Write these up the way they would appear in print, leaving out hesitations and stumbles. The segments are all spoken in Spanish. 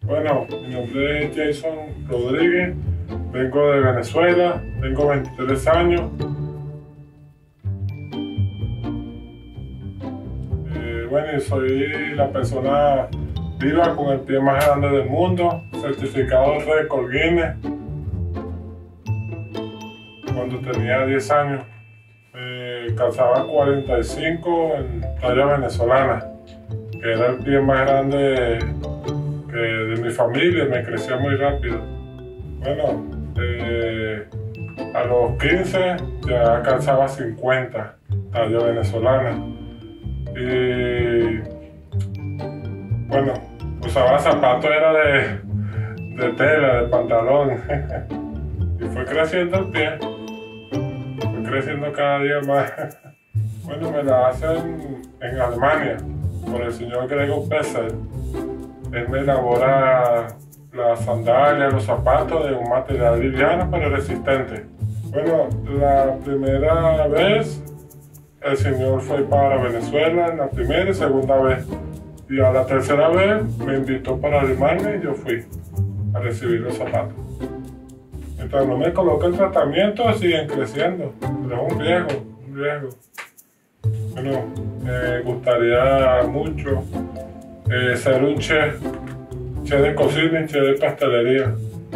Bueno, mi nombre es Jason Rodríguez, vengo de Venezuela, tengo 23 años. Bueno, y soy la persona viva con el pie más grande del mundo, certificado récord Guinness. Cuando tenía 10 años, calzaba 45 en talla venezolana, que era el pie más grande de mi familia, me crecía muy rápido. Bueno, a los 15 ya calzaba 50, talla venezolana. Y bueno, usaba zapatos, era de tela, de pantalón. Y fue creciendo el pie, fue creciendo cada día más. Bueno, me la hacen en Alemania, por el señor Gregor Pesser. Él me elabora las sandalias, los zapatos de un material liviano pero resistente. Bueno, la primera vez el señor fue para Venezuela, la primera y segunda vez. Y a la tercera vez me invitó para Alemania y yo fui a recibir los zapatos. Mientras no me coloca el tratamiento, siguen creciendo. Pero es un riesgo. Bueno, me gustaría mucho ser un chef de cocina y chef de pastelería,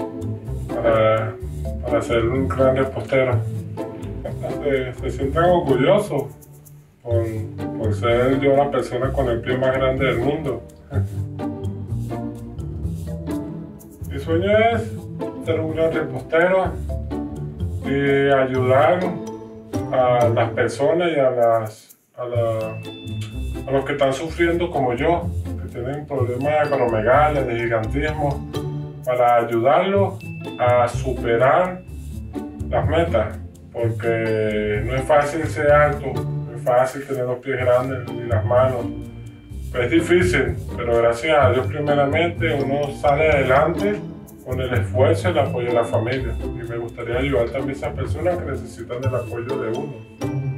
para ser un gran repostero. Se sientan orgullosos por ser yo la persona con el pie más grande del mundo. Mi sueño es ser un gran repostero y ayudar a las personas y a los que están sufriendo como yo, que tienen problemas de acromegalia, de gigantismo, para ayudarlos a superar las metas, porque no es fácil ser alto, no es fácil tener los pies grandes ni las manos. Es difícil, pero gracias a Dios primeramente uno sale adelante con el esfuerzo y el apoyo de la familia. Y me gustaría ayudar también a esas personas que necesitan del apoyo de uno.